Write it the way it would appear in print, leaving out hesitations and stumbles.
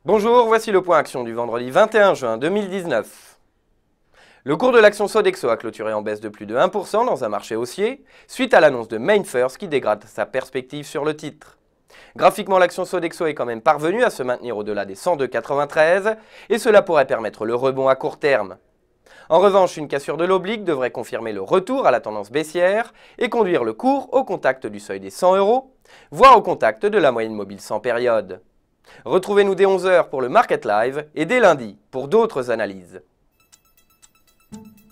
Bonjour, voici le point action du vendredi 21 juin 2019. Le cours de l'action Sodexo a clôturé en baisse de plus de 1% dans un marché haussier, suite à l'annonce de MainFirst qui dégrade sa perspective sur le titre. Graphiquement, l'action Sodexo est quand même parvenue à se maintenir au-delà des 102,93 et cela pourrait permettre le rebond à court terme. En revanche, une cassure de l'oblique devrait confirmer le retour à la tendance baissière et conduire le cours au contact du seuil des 100 €, voire au contact de la moyenne mobile 100 périodes. Retrouvez-nous dès 11 h pour le Market Live et dès lundi pour d'autres analyses.